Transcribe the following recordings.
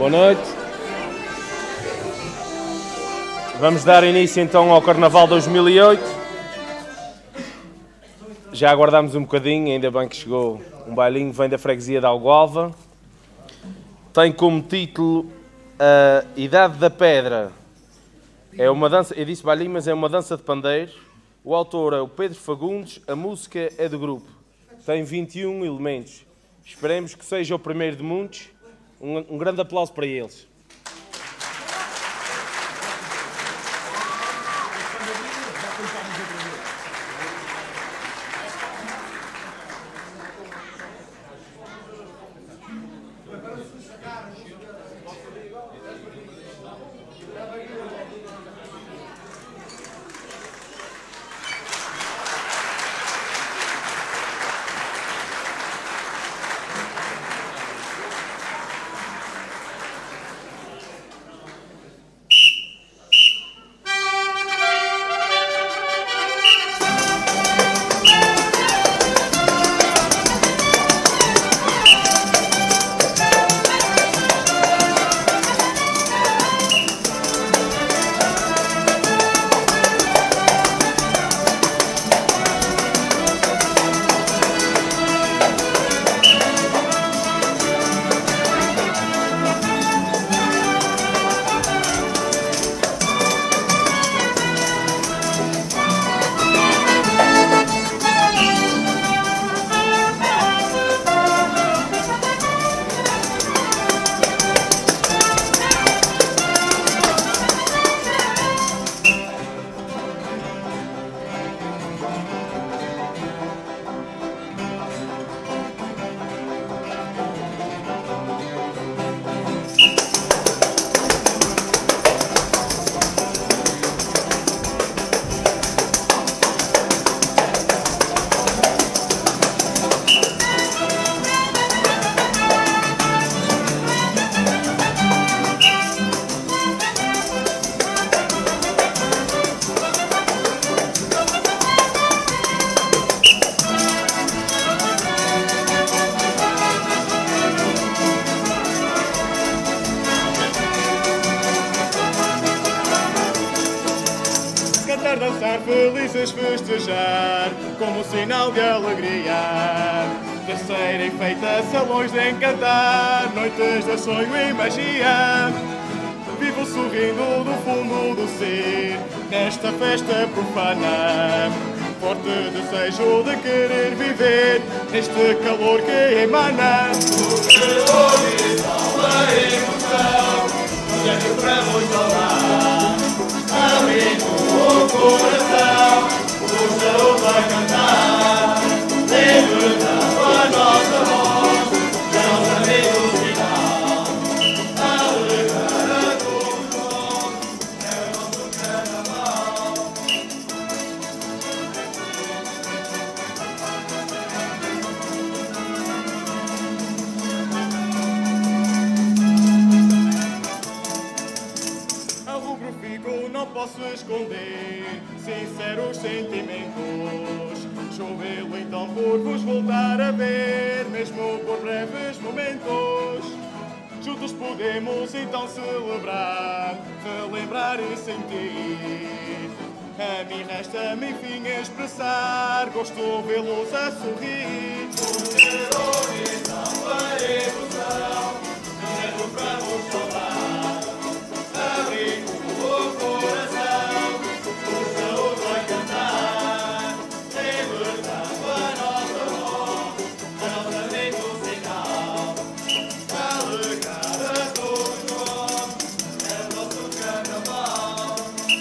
Boa noite. Vamos dar início então ao Carnaval 2008. Já aguardámos um bocadinho, ainda bem que chegou um bailinho, vem da freguesia de Algoalva. Tem como título a Idade da Pedra. É uma dança, eu disse bailinho, mas é uma dança de pandeiro. O autor é o Pedro Fagundes, a música é do grupo. Tem 21 elementos. Esperemos que seja o primeiro de muitos. Um grande aplauso para eles. Felizes festejar, como sinal de alegria. Terceira e feita salões de encantar, noites de sonho e magia. Vivo sorrindo do fundo do ser, nesta festa profana. Forte desejo de querer viver, neste calor que emana. O calor e salva emoção, onde é que vamos falar? Abrindo o coração, o céu vai cantar. Levantando a nossa voz, já não sabemos o final. Alegrar a todos nós, é o nosso carnaval. A rubro fico, não posso esconder sinceros sentimentos. Choveu então por vos voltar a ver, mesmo por breves momentos. Juntos podemos então celebrar, relembrar e sentir. A mim resta-me enfim expressar, gosto vê-los a sorrir. O terror e então a emoção, dizendo para vos falar. Abrindo o coração, o céu vai cantar. Libertando a nossa voz, a nossa mente musical. Alegrar a todos nós, é o nosso carnaval.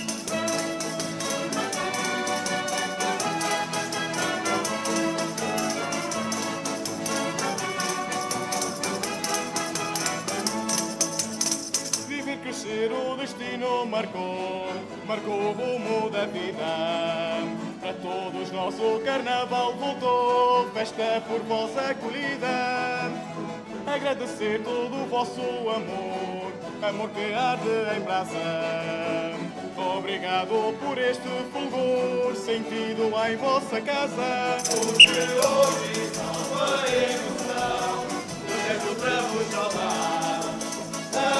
Viver, crescer, o destino marcou o rumo da vida. Para todos nosso carnaval voltou, festa por vossa acolhida. Agradecer todo o vosso amor que arde em brasa. Obrigado por este fulgor sentido em vossa casa. O que hoje salva a emoção, do gesto para vos salvar.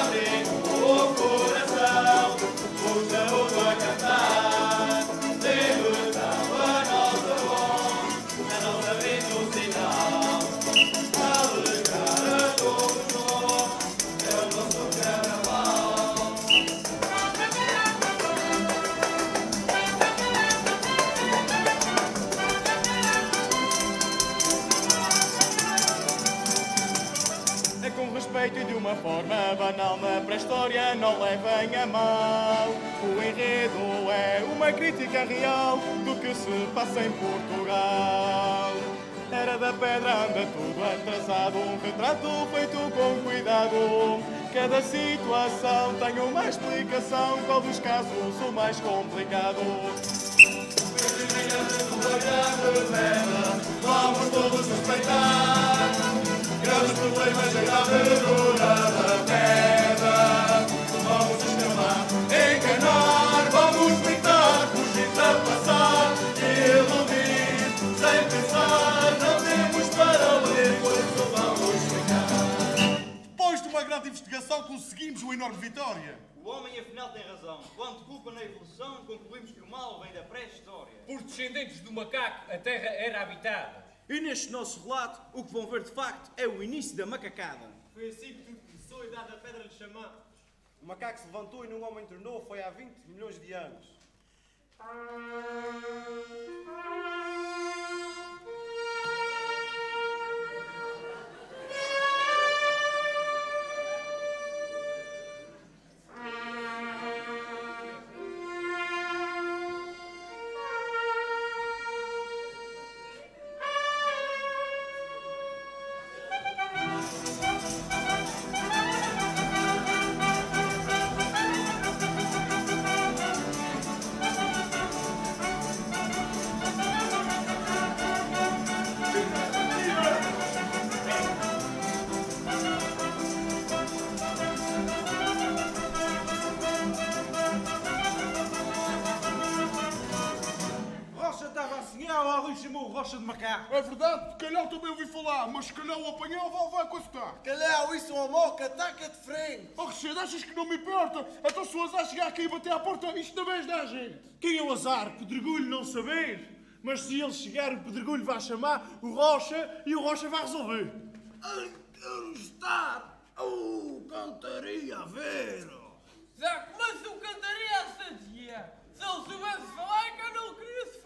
uma forma banal na pré-história, não levem a mal. O enredo é uma crítica real do que se passa em Portugal. Era da Pedra anda tudo atrasado, um retrato feito com cuidado. Cada situação tem uma explicação, qual dos casos o mais complicado? Vamos todos respeitar grandes problemas da abertura da pedra. Vamos escalar, enganar, vamos pintar, fugir a passar, iludir, sem pensar, não temos para ler, pois só vamos ficar. Depois de uma grande investigação, conseguimos uma enorme vitória. O homem afinal tem razão. Quando culpa na evolução, concluímos que o mal vem da pré-história. Por descendentes do macaco, a terra era habitada. E neste nosso relato, o que vão ver de facto é o início da macacada. Foi assim que tudo começou e dada a pedra lhe chamamos. O macaco se levantou e num homem tornou, foi há 20 milhões de anos. Rocha de macaco. É verdade, calhau também ouvi falar, mas se calhau o apanhava, vai consultar. Calhau, isso é uma moca, ataca de frente. Oh, Rochedo, achas que não me importa? Então se o azar chegar aqui e bater à porta, isto também é da gente. Quem é o azar? Pedregulho não saber. Mas se ele chegar, o Pedregulho vai chamar o Rocha e o Rocha vai resolver. Ai, quero estar. Cantaria a ver. Já começou cantaria a sadia. Se ele soubesse falar, que eu não queria sofrer.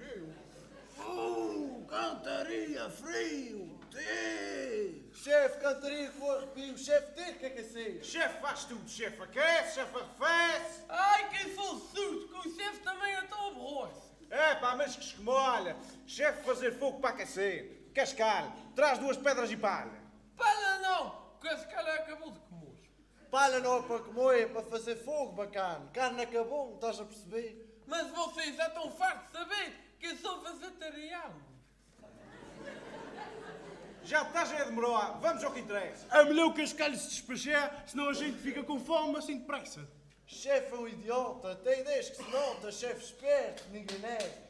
Cantaria frio, tê. Chefe, cantaria que for arrepio. Chefe, tem que aquecer. Chefe faz tudo, chefe aquece, chefe arrefece. Ai, quem fosse surdo, que o chefe também é tão aborroce. É pá, mas que esquemolha. Chefe fazer fogo para aquecer. Cascalho, traz 2 pedras e palha. Palha não, que a escala acabou de comer. Palha não é para comer, é para fazer fogo, bacana. Carne acabou, não estás a perceber? Mas vocês já estão fartos de saber que eu sou vegetariano. Já estás a demorar, vamos ao que interessa. É melhor o cascalho se despachar, senão a gente fica com fome assim depressa. Chefe é um idiota, tem ideias que se nota, chefe esperto, ninguém nega.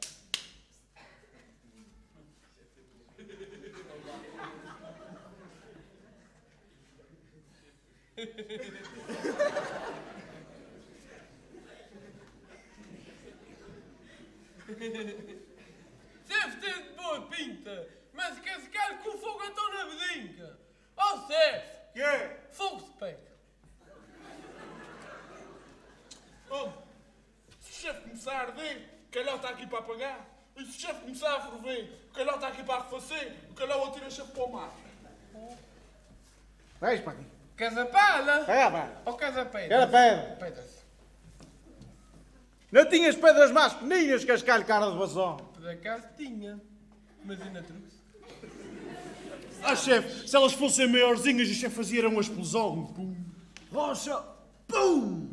Chefe tem de boa pinta, mas cascar com fogo então na bedinca. Oh, chefe! Quê? Fogo de peca. Oh, se o chefe começar a arder, o calhau está aqui para apagar. E se o chefe começar a ferver, o calhau está aqui para arrefacer, o calhau atira o chefe para o mar. Vais para aqui. Casa palha? É, vai. Ou casa pedra? Quero pedra. Pedras. Não tinhas pedras mais pequeninas, cascalho, cara de vazão. Por acaso tinha, mas ainda trouxe. Ah, chefe, se elas fossem maiorzinhas, o chefe fazia uma explosão. Pum. Rocha, pum!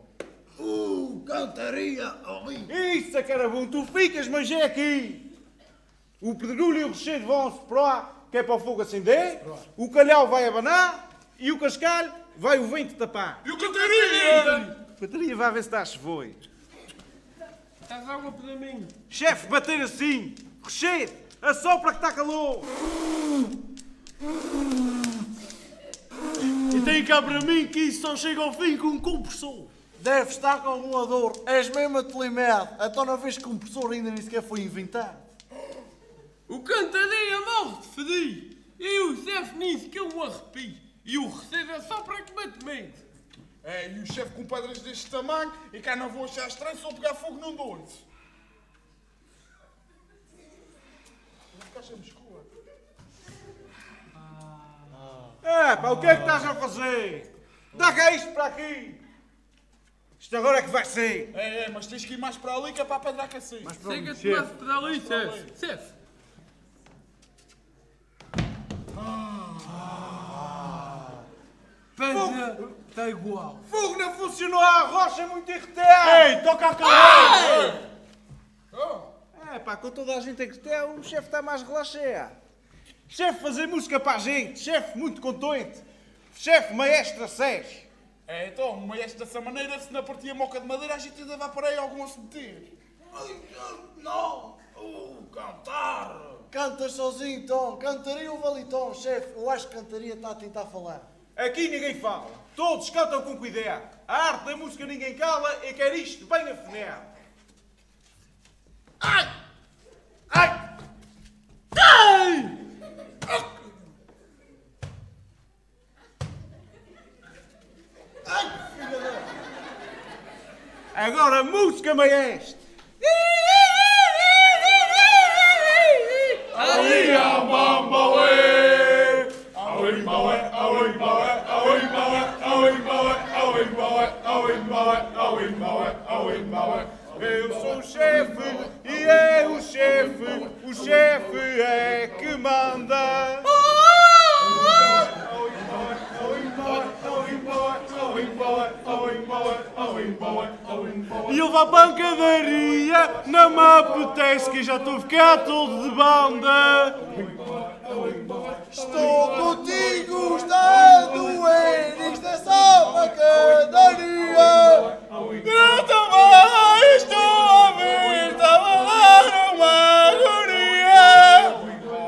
Cantaria horrível. Isso é que era bom, tu ficas, mas é aqui. O pedregulho e o recheio vão-se para lá, que é para o fogo acender. O calhau vai abanar e o cascalho vai o vento tapar. E o cantaria? A bateria vai ver se está a chover. Estás água para mim? Chefe, bater assim. Recheio, assopra que está calor. E tem cá para mim que isso só chega ao fim com um compressor. Deve estar com alguma dor. És mesmo atelimado. Então não vês que o compressor ainda nem sequer foi inventado. O cantaria morre de fedir. E o chefe nem sequer o arrepio. E o receio é só para comer mente. É, e o chefe com pedras deste tamanho, e cá não vou achar estranho só pegar fogo num doido. Vou ficar sem escura. Pá, o que é que estás a fazer? Dá cá isto para aqui. Isto agora é que vai ser. Mas tens que ir mais para ali que é para a pedra aquecer. Chega-te mais para ali, chefe. Pedra está igual. Fogo não funcionou, a rocha é muito irritada. Ei, toca a cabeça! Pá, com toda a gente irritada, o chefe está mais relaxado. Chefe fazer música para a gente, chefe muito contente. Chefe maestro a sério. Então, mas dessa maneira, se na partia moca de madeira, a gente ainda vai para aí algum a se meter. Não! Cantar! Cantas sozinho, Tom. Cantaria o valitom, chefe. Eu acho que cantaria está a tentar falar. Aqui ninguém fala, todos cantam com cuidado. A arte da música ninguém cala e quer isto bem afinado. Ai! Ai! Ai! Ai, filha da... Agora música maestra. Ali a mambaue, aoi maue, aoi maue, aoi maue, aoi maue, aoi maue, aoi maue, aoi maue, aoi maue. Eu sou o chefe e é o chefe é que manda. E eu vou à pancadaria, não me apetece que já estou a ficar todo de banda. Estou contigo, está a doer. Isto é só pancadaria. Eu também estou a ver, estava lá numa agonia.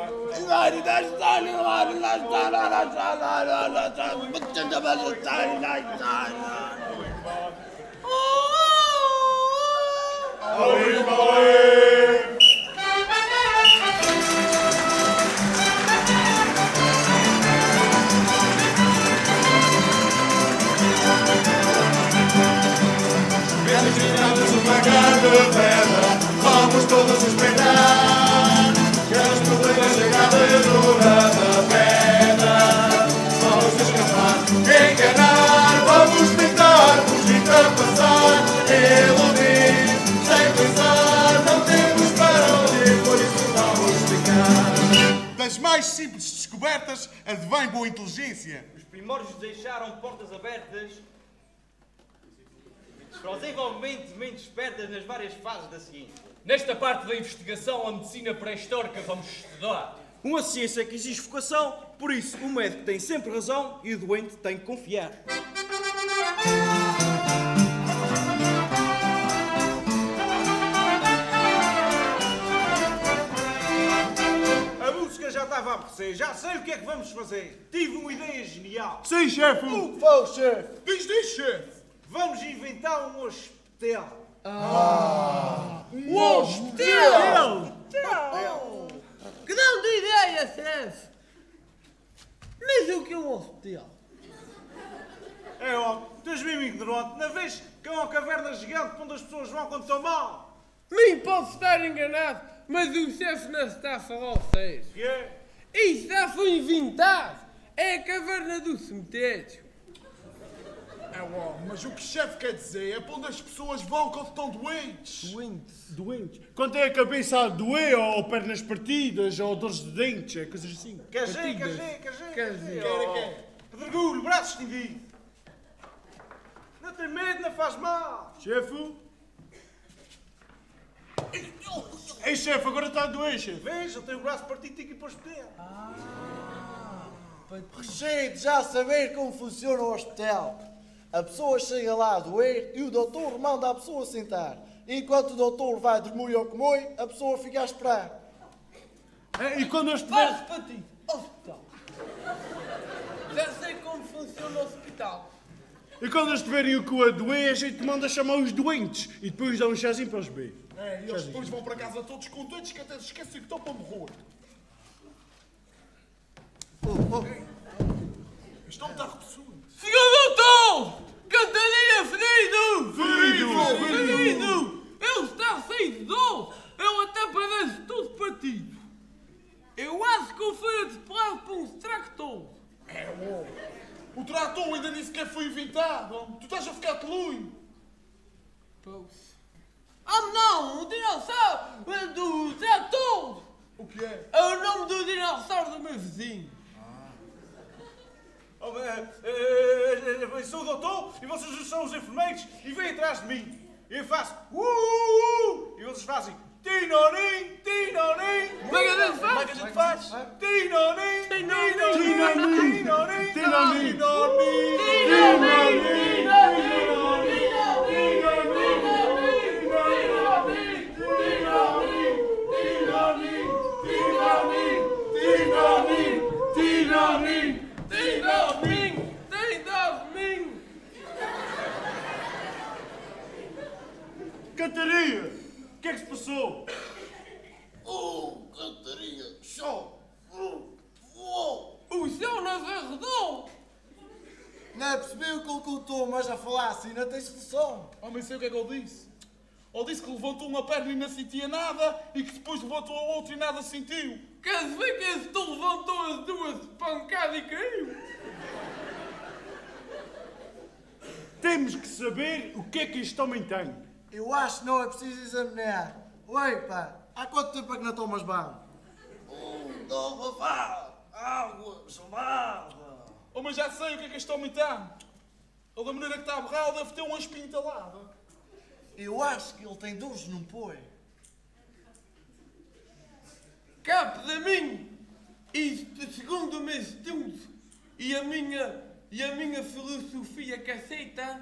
Vamos todos esperar que os problemas chegarem da pedra. Vamos escapar, enganar, vamos tentar fugir, passar, iludir, sem pensar, não temos para onde ir, por isso vamos ficar. Das mais simples descobertas, advém boa inteligência. Os primórdios deixaram portas abertas para o desenvolvimento de mentes espertas nas várias fases da ciência. Nesta parte da investigação, a medicina pré-histórica vamos estudar. Uma ciência que exige vocação, por isso o médico tem sempre razão e o doente tem que confiar. A música já estava a apetecer, já sei o que é que vamos fazer. Tive uma ideia genial. Sim, chefe. O que foi, chefe? Diz, chefe. Vamos inventar um hospital. Um hospital! Que grande ideia, chefe! Mas o que é um hospital? É óbvio, tu és mesmo ignorante. Na vez que é uma caverna gigante onde as pessoas vão quando estão mal. Nem posso estar enganado, mas o chefe não está a falar ao sério. Que é? Isso já foi inventado! É a caverna do cemitério. Mas o que o chefe quer dizer é para onde as pessoas vão quando estão doentes. Doentes. Quando é a cabeça a doer, ou pernas partidas, ou dores de dentes, é coisas assim. Quer Pedregulho, braço estendido. Não tem medo, não faz mal. Chefe? Ei, chefe, agora está a doer, chefe. Veja, eu tenho o braço partido e tenho que ir para o hospital. Recheio de já saber como funciona o hospital. A pessoa chega lá a doer e o doutor manda a pessoa sentar. Enquanto o doutor vai dormir ou comoi, a pessoa fica a esperar. E quando eu estiver... Vai repetir. Hospital. Já sei como funciona o hospital. E quando eles estiverem o cu a doer, a gente manda chamar os doentes. E depois dá um chazinho para os beber. E eles depois vão para casa todos contentes que até se esquecem que estão para morrer. Isto não está repetindo. Senhor doutor! Cantaria ferido! Ferido! Ele está cheio de dor! Ele até parece tudo partido! Eu acho que eu fui atropelado por um tractor! Ah, não! O dinossauro do Trator! O que é? É o nome do dinossauro do meu vizinho. Eu sou o doutor e vocês são os enfermeiros e vêm atrás de mim. Eu faço e vocês fazem tinonim, tinonim. Como é que a gente faz? Como é que a gente faz? Tinonim, tinonim, tinonim, Tinonim. Cantaria! O que é que se passou? Cantaria, chão, O céu não se arredou! não é perceber o que ele contou, mas a falar assim não tem solução. Homem, sei o que é que ele disse. Ele disse que levantou uma perna e não sentia nada e que depois levantou a outra e nada sentiu. Quer dizer que esse tu levantou as duas de pancada e caiu? Temos que saber o que é que este homem tem. Eu acho que não é preciso examinar. Oi, pá, há quanto tempo é que não tomas banho? Não vá, água gelada. Oh, mas já sei o que é que este homem tem. Ele, da maneira que está a berrar, deve ter uma espinha entalada. Eu acho que ele tem dores num põe. Capo da mim! Isto segundo o meu estudo e a minha filosofia caceta.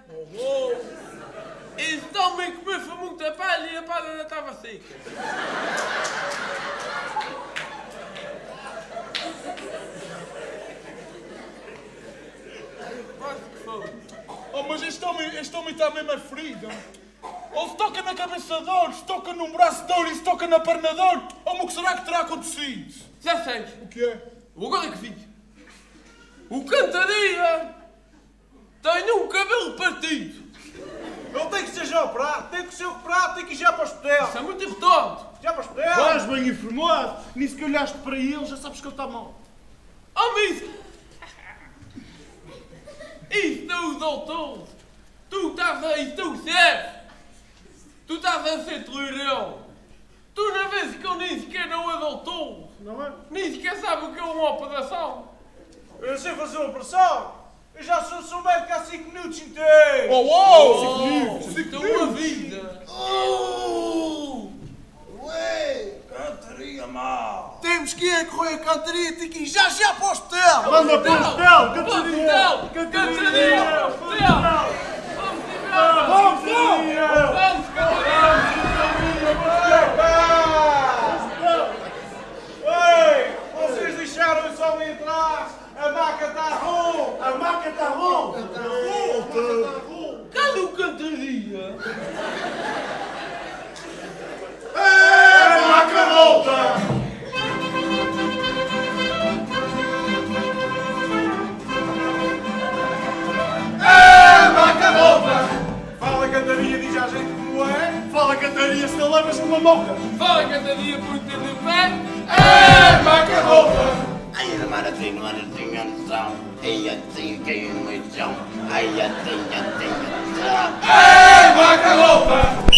Este homem comeu foi muita palha e a palha ainda estava seca. Quase que foi. Oh, mas este homem está mesmo ferido. Ou se toca na cabeça de dor, se toca num braço de dor e se toca na perna de dor. Oh, o que será que terá acontecido? Já sei. O que é? Agora é que vi. O Cantaria tem um cabelo partido. Ele tem que ser já operado, tem que ser operado, tem que ir já para o hospital. Isso é muito importante. Já para o hospital. Vais bem informado. Nisso que olhaste para ele, já sabes que ele está mal. Oh, mas isto é o doutor. Tu estás aí, tu serves. Tu estás a ser telhirão. Tu não vês que ele nem sequer não é doutor. Não é? Nem sequer sabe o que é uma operação. Eu sei fazer uma operação. Eu já sou médico há 5 minutos inteiros. Oh, 5 minutos. Isto é uma vida. Ué, Cantaria mal. temos que ir a correr a cantaria, tem que ir já para o hospital. Manda para o hospital, Cantaria. Cantaria. Vamos, Cantaria. Vamos, Cantaria. Ei, vocês deixaram esse homem atrás. A maca está ruim. A maca está ruim. Cadê o Cantaria? A maca volta. Fala, Cantaria, diz à gente como é. Fala, Cantaria, se não levas numa moca. Fala, Cantaria, por ter de pé. Maca volta. Ai, a maratinha, noção. Ai, a tinha no chão. Ai, a tinha noção. Maca volta.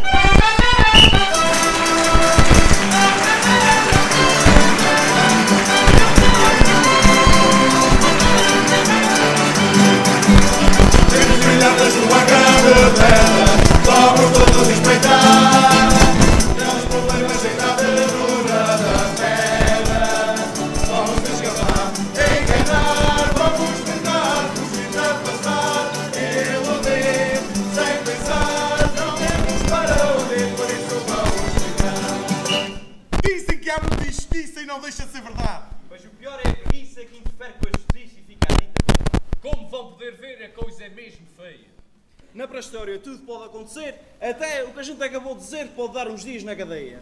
Brilhadas numa grande terra, vamos todos respeitar. Não os problemas em nada dura da terra. Vamos escapar, enganar, vamos tentar fugir da passar. Iludir, sem pensar, não temos para onde, por isso vamos ficar. Dizem que há muita injustiça e não deixa de ser verdade. Mas o pior é a preguiça que interfere com a justiça e fica a dita. Como vão poder ver, a coisa é mesmo feia. Na pré-história tudo pode acontecer, até o que a gente acabou de dizer pode dar uns dias na cadeia.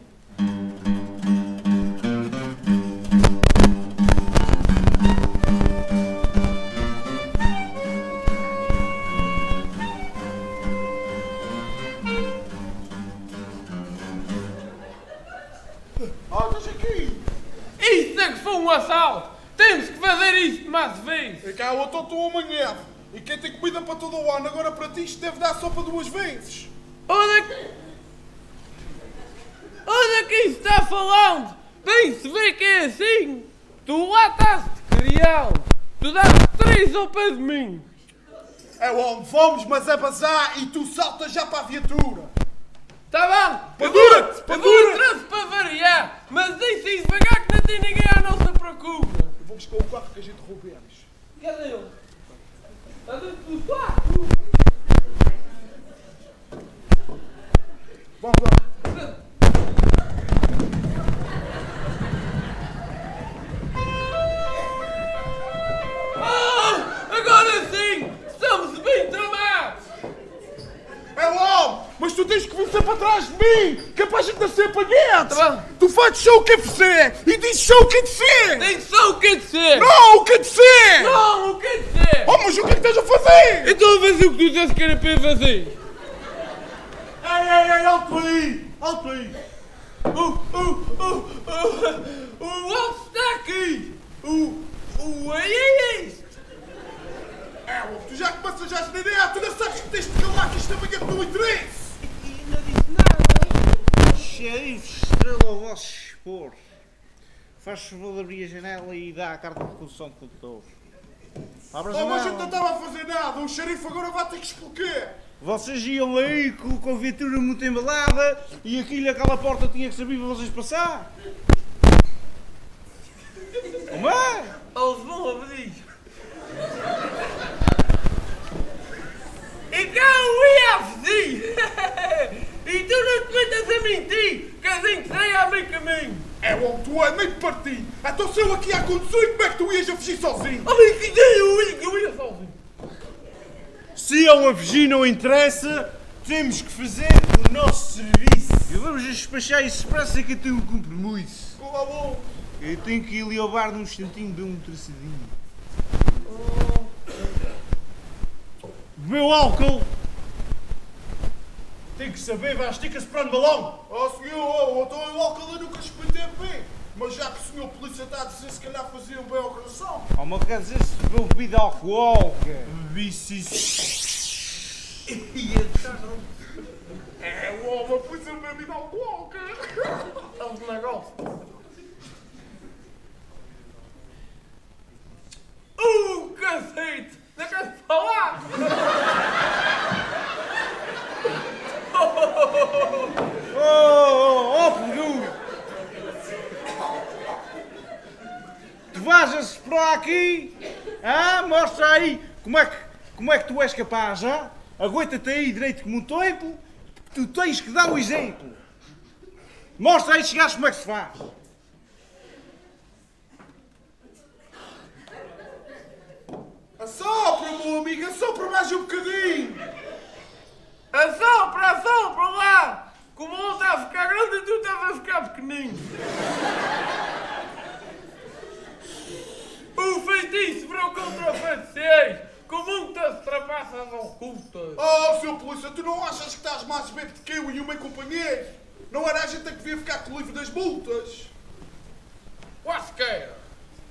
Estás aqui. Isso é que foi um assalto. Temos que fazer isto mais vezes. É cá, eu estou amanhã. E quem tem comida para todo o ano, agora para ti isto deve dar sopa 2 vezes. Olha quem está falando! Bem se vê que é assim! Tu lá estás de criado! Tu dás 3 ao pé de mim! É onde vamos, mas é bazar e tu saltas já para a viatura! Tá bom! Padura-te! Eu vou atrás para variar! Mas deixa isso devagar que não tem ninguém à nossa procura! Eu vou buscar o carro que a gente roubemos! Cadê ele? Está dentro do quarto! Vamos lá! Agora sim! Estamos bem tramados! É homem! Mas tu tens que vir sempre atrás de mim! Capaz de nascer para dentro! Tá bom. Tu fazes só o que é de ser! E dizes só o que é de ser! Tem só o que é de ser! Não, o que é de ser! Não, o que é de ser! Oh, mas o que é que estás a fazer? Então a fazer o que tu dizes que era para eu fazer! Ei, alto aí! Alto aí! O alto está aqui! Aí é isto! É, tu já começas a asnerar, tu não sabes que tens de calar que isto amanhã não interessa! E não disse nada! Xerife, estrela ao vosso expor. Faz favor de abrir a janela e dá a carta de recondução de condutor. Abra a Oh, mas a gente não janela. estava a fazer nada, o xerife agora vai ter que explicar! Vocês iam aí com a viatura muito embalada e aquela porta tinha que servir para vocês passar? Como é? Eles vão abrir! Então eu ia abrir! E tu não te metas a mentir, que a gente sai a meio caminho! É onde tu é nem de partir! Então se eu aqui a conduzir, como é que tu ias a fugir sozinho? Oh, mas que ideia eu ia sozinho! Se é uma fugir não interessa, temos que fazer o nosso serviço. E vamos despachar isso depressa que eu tenho um compromisso. Olá, bom! Eu tenho que ir ali ao bar num instantinho beber um traçadinho. Bebeu álcool? Tem que saber, vais ter que esperar no balão! Oh senhor, então eu álcool eu nunca experimentei bem! Mas já que o senhor polícia está a dizer, se calhar faziam bem ao coração! Oh, mas quer dizer se bebeu bebida alcoólica? Bebi sim. É, o homem pôs a bebida alcoólica! É um negócio! Cacete! Não queres falar? Oh, Pedro! Tu vais a esperar aqui? Ah, mostra aí como é que tu és capaz, já? Aguenta-te aí direito como um templo, tu tens que dar o exemplo. Mostra aí, chegaste, como é que se faz. Assopra, meu amigo, assopra mais um bocadinho! Assopra lá! Como um está a ficar grande e tu estás a ficar pequenino! O feitiço virou contra feiticeiros! Com muitas trapaças ocultas! Oh, seu polícia, tu não achas que estás mais bêbado que eu e o meu companheiro? Não era a gente que devia ficar com o livro das multas? Quaisquer!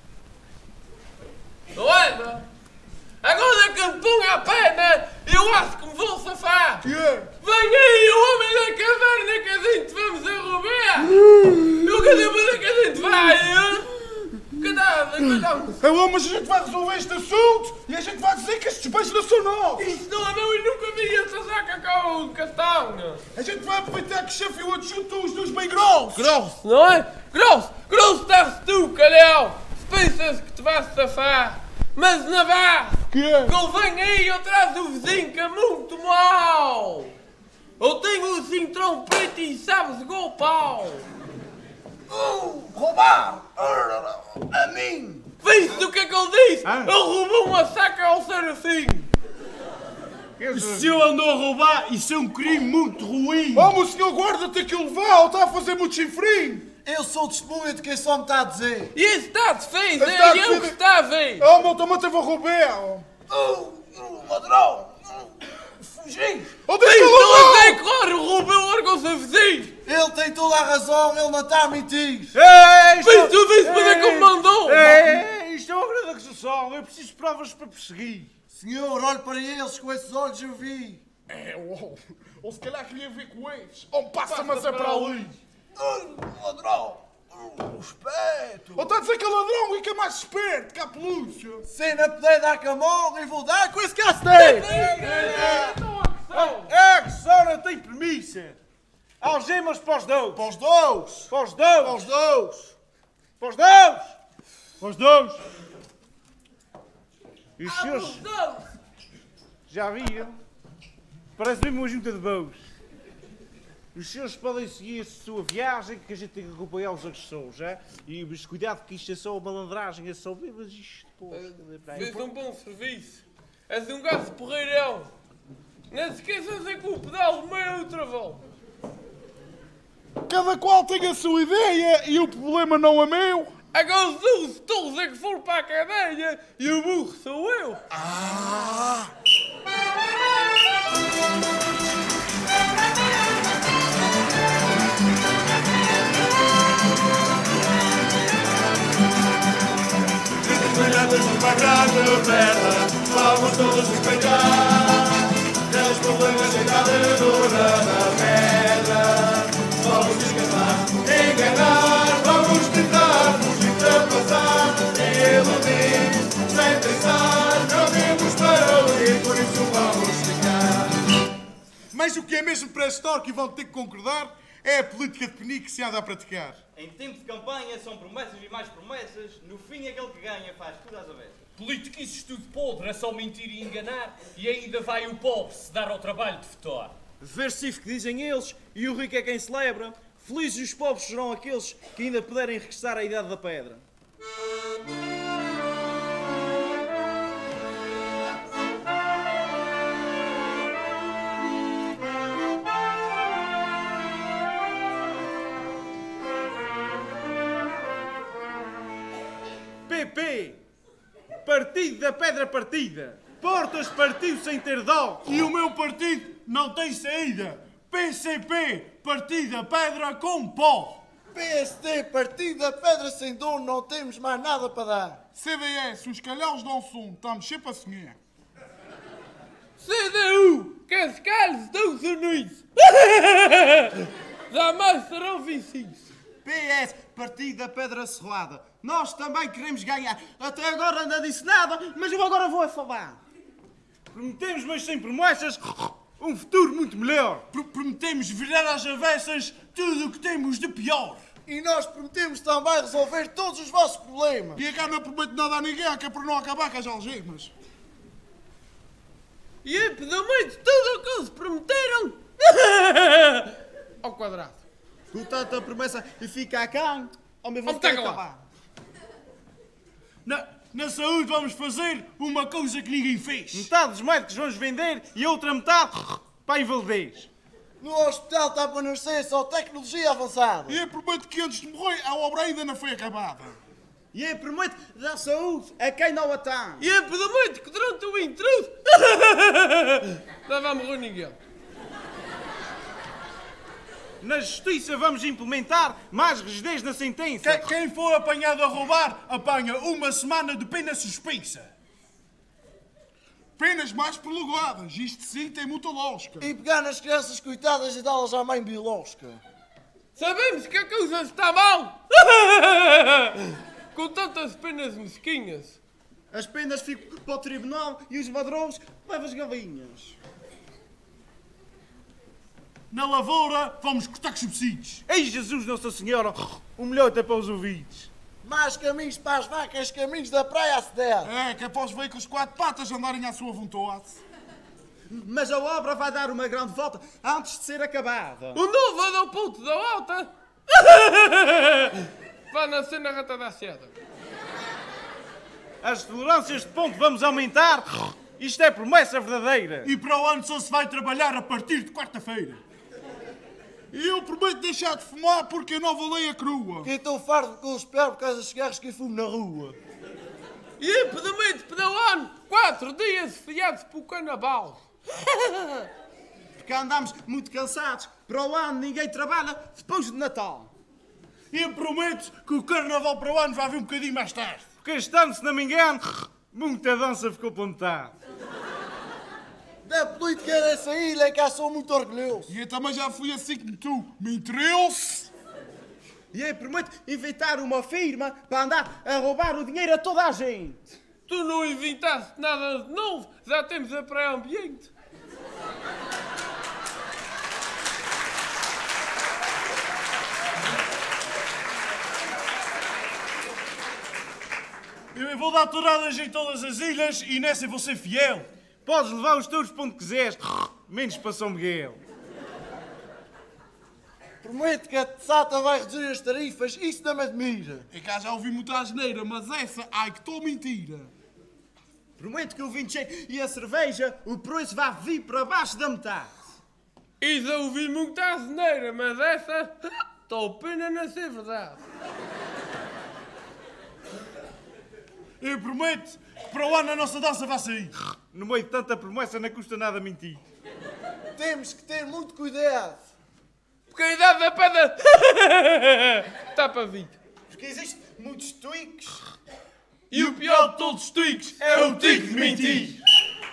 Não é? Agora que me põe a pena, eu acho que me vou safar! Que é? Vem aí o homem da caverna que a gente vamos a roubar! Eu quero saber que a gente vai! Cuidado! É bom, mas a gente vai resolver este assunto e a gente vai dizer que estes beijos não são nossos! Isto não é meu e nunca vi essa saca com castanha! A gente vai aproveitar que o chefe e o adjunto estão os dois bem grossos! Grosso, não é? Grosso! Grosso estás tu, calhau! Se pensas que te vais safar! Mas não vais! Que é? Que ele vem aí atrás do vizinho que é muito mau! Eu tenho o cinturão preto e sabes igual pau! Roubar! A mim! Viste o que é que ele disse? Ah. Ele roubou uma saca ao Serafim! Se eu ando a roubar, isso é um crime muito ruim. Oh, meu senhor, guarda-te aquilo levar, ele está a fazer muito chifrinho! Eu sou testemunha de quem só me está a dizer. E isso está defeito! Está É eu que defeito. está a ver! Oh, meu, também teve a roubar! Ladrão! Fugi! Oh, deixa Então ele até lá! claro, roubou largou-se a vizinho! Ele tem toda a razão, ele não está a mentir. Viste tu viste para é que ele mandou? Isto é uma grande acusação. Eu preciso de provas para perseguir. Senhor, olhe para eles, com esses olhos eu vi. É, ou se calhar queria ver com eles. Ou passa-me a ser para ali. Ladrão! O espeto! Ou está a dizer que é ladrão e que é mais esperto que a pelúcia. Se não puder dar com a mão, eu vou dar com esse cacete! É que só não tem premissa! Algemas para os dois! Para os dois! Para os dois! Para os dois! Para os dois! Para os dois! E os senhores já viram? Parece mesmo uma junta de bois. Os senhores podem seguir a sua viagem, que a gente tem que acompanhar os agressores, já? E mas cuidado que isto é só malandragem, é só bebas isto depois. Fez um bom serviço. És um gato porreirão. Não se esqueças de que o pedal meia outra volta. Cada qual tem a sua ideia e o problema não é meu. Agora os tolos é que foram para a cadeia e o burro sou eu. Desesperadas no quadrado de terra, vamos todos respeitar. Os problemas deitados na pedra. Vamos descansar, enganar, vamos tentar fugir da passar, iludir, sem pensar, não temos para ouvir, por isso vamos ficar. Mas o que é mesmo pré-histórico e vão ter que concordar é a política de penique que se anda a praticar. Em tempo de campanha são promessas e mais promessas, no fim aquele que ganha faz tudo às avessas. Politiquices tudo podre, é só mentir e enganar, e ainda vai o pobre se dar ao trabalho de votar. Versifico que dizem eles, e o rico é quem celebra. Felizes os pobres serão aqueles que ainda puderem regressar à Idade da Pedra. PP, Partido da Pedra Partida. Portas partiu sem ter dó. E o meu partido não tem saída. PCP, Partido da Pedra com pó. PSD, Partido da Pedra sem dono, não temos mais nada para dar. CDS, os calhaus dão som, estamos sempre a sonhar. CDU, Cascalhos dos Unidos. Jamais serão vizinhos. PS, Partido da Pedra Serrada. Nós também queremos ganhar. Até agora não disse nada, mas eu agora vou a falar. Prometemos, mas sem promessas, um futuro muito melhor. Prometemos virar às avessas tudo o que temos de pior. E nós prometemos também resolver todos os vossos problemas. E agora não prometo nada a ninguém, que é para não acabar com as algemas. E impedimento tudo o que eles prometeram ao quadrado. Portanto, a promessa fica cá, ao meu Vamos vontade ter que acabar. Na saúde vamos fazer uma coisa que ninguém fez. Metade dos médicos vamos vender e a outra metade para a invalidez. No hospital está para nascer só tecnologia avançada. E eu prometo que antes de morrer a obra ainda não foi acabada. E eu prometo dar saúde a quem não a tem. E impedimento que durante o intruso não vai morrer ninguém. Na justiça vamos implementar mais rigidez na sentença. Quem for apanhado a roubar, apanha uma semana de pena suspensa. Penas mais prolongadas. Isto sim tem muita lógica. E pegar nas crianças coitadas e dá-las à mãe biológica. Sabemos que a coisa está mal. Com tantas penas mesquinhas. As penas ficam para o tribunal e os ladrões levam as galinhas. Na lavoura vamos cortar com subsídios. Ei Jesus Nossa Senhora, o melhor é para os ouvidos. Mais caminhos para as vacas, caminhos da praia a ceder. É, que é para os veículos quatro patas andarem à sua vontade. Mas a obra vai dar uma grande volta antes de ser acabada. O novo aeroporto da Alta vai nascer na Rata da Seda. As tolerâncias de ponto vamos aumentar. Isto é promessa verdadeira. E para o ano só se vai trabalhar a partir de quarta-feira. E eu prometo deixar de fumar porque eu não vou ler a crua. Que estou farto com os pés por causa dos cigarros que fumo na rua. E impedimento para o ano 4 dias feriados para o carnaval. Porque andamos muito cansados. Para o ano ninguém trabalha depois de Natal. E eu prometo que o carnaval para o ano vai vir um bocadinho mais tarde. Porque este ano, se não me engano, muita dança ficou para metade. Da política dessa ilha é que eu sou muito orgulhoso. E eu também já fui assim como tu. Mentiroso! E eu prometo inventar uma firma para andar a roubar o dinheiro a toda a gente. Tu não inventaste nada de novo, já temos a pré-ambiente. Eu vou dar touradas em todas as ilhas e nessa eu vou ser fiel. Podes levar os touros para onde quiseres, menos para São Miguel. Prometo que a Tessata vai reduzir as tarifas, isso não me admira. É cá já ouvi muita asneira, mas essa, ai que estou mentira. Prometo que o vinho cheio e a cerveja, o preço vai vir para baixo da metade. E já ouvi muita asneira, mas essa estou pena não ser verdade. Eu prometo que para o ano a nossa dança vai sair. No meio de tanta promessa não custa nada mentir. Temos que ter muito cuidado. Porque a idade da pedra está para vir. Porque existem muitos tweaks. E o pior de todos os tweaks é o tique de mentir.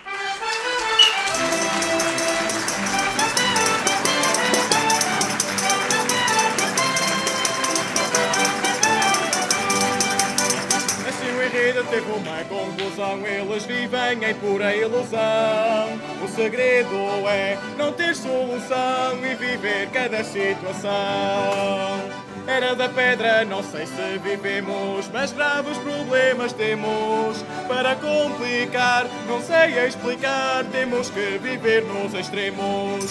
Teve uma conclusão, eles vivem em pura ilusão. O segredo é não ter solução e viver cada situação. Era da pedra, não sei se vivemos, mas graves problemas temos. Para complicar, não sei explicar, temos que viver nos extremos.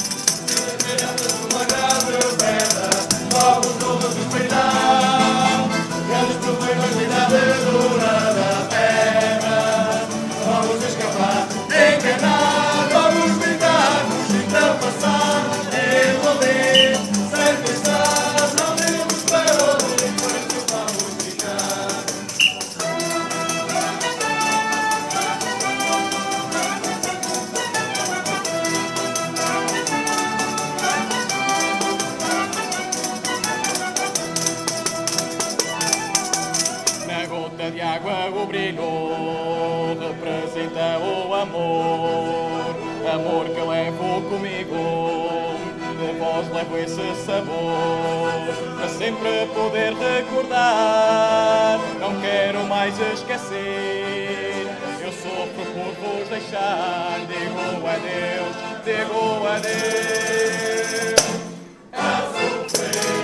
Uma grave pedra, vamos todos suspeitar. Grandes problemas de idade dura da terra. Vamos escapar, enganar, vamos gritar, nos ultrapassar, envolver, sem pensar, não temos para onde, depois vamos ficar. Na gota de água o brilho representa o amor. Amor que levo comigo, de vós levo esse sabor. Para sempre poder recordar, não quero mais esquecer. Eu sofro por vos deixar, digo adeus, digo adeus. A sofrer.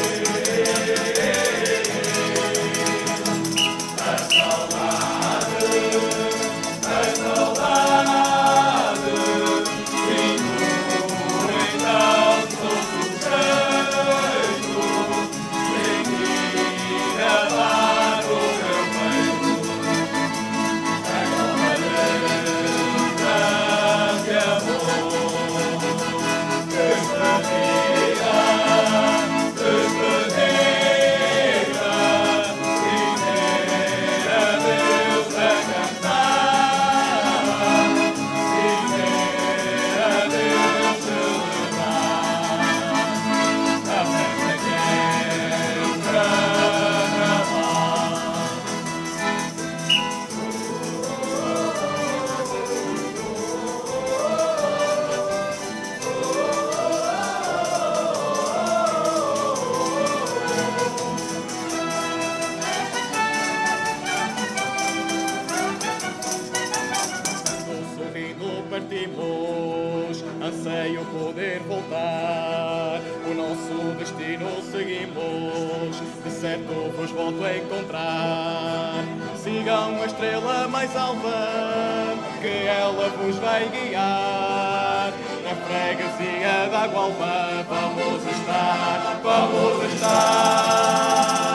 Partimos, anseio poder voltar. O nosso destino seguimos, de certo vos volto a encontrar. Sigam a estrela mais alta, que ela vos vai guiar. Na freguesia da Gualva vamos estar, vamos estar.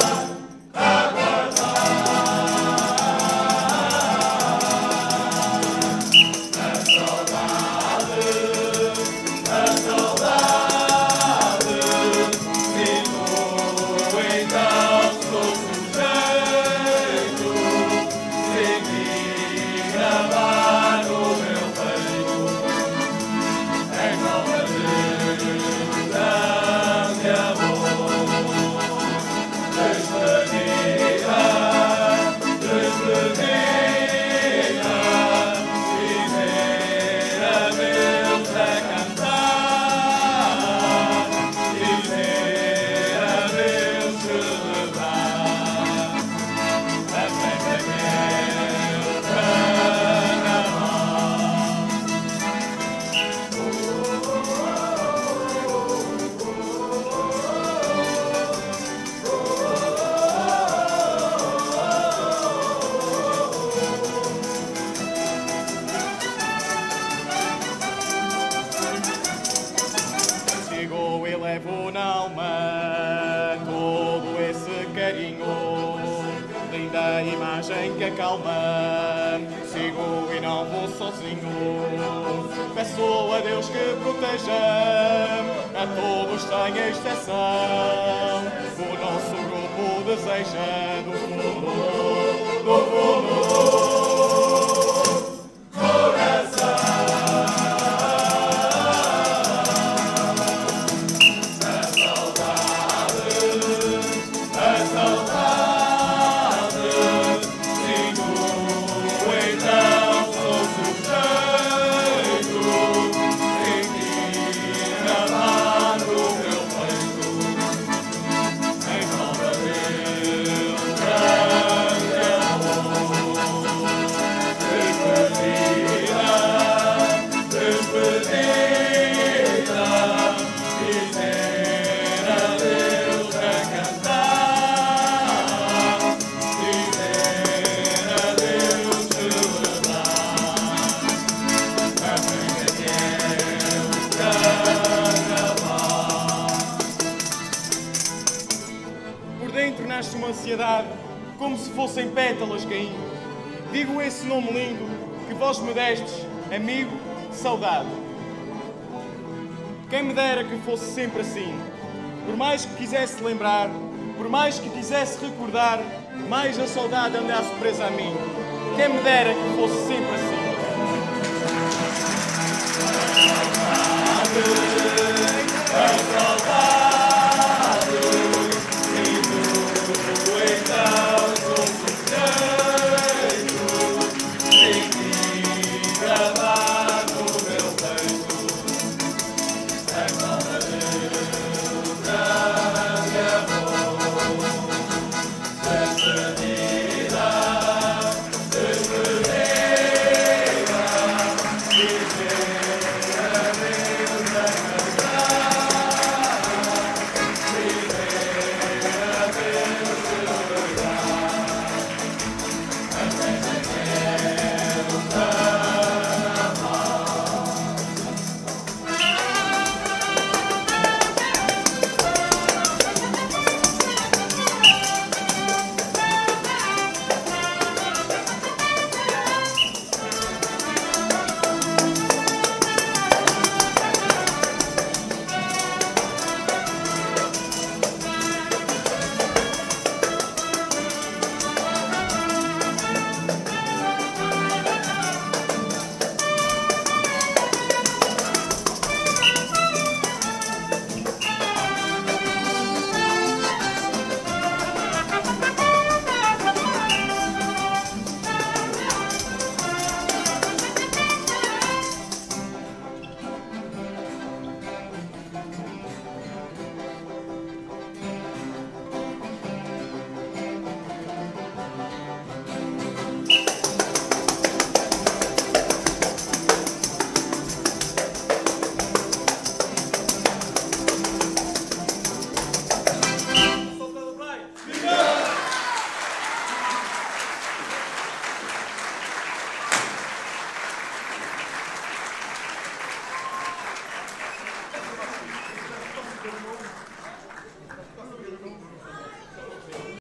levo na alma todo esse carinho, linda imagem que acalma. Sigo e não vou sozinho, peço a Deus que proteja a todos sem exceção. O nosso grupo deseja do fundo uma ansiedade, como se fossem pétalas caindo. Digo esse nome lindo que vós me destes, amigo, saudade. Quem me dera que fosse sempre assim. Por mais que quisesse lembrar, por mais que quisesse recordar, mais a saudade andasse presa a mim. Quem me dera que fosse sempre assim.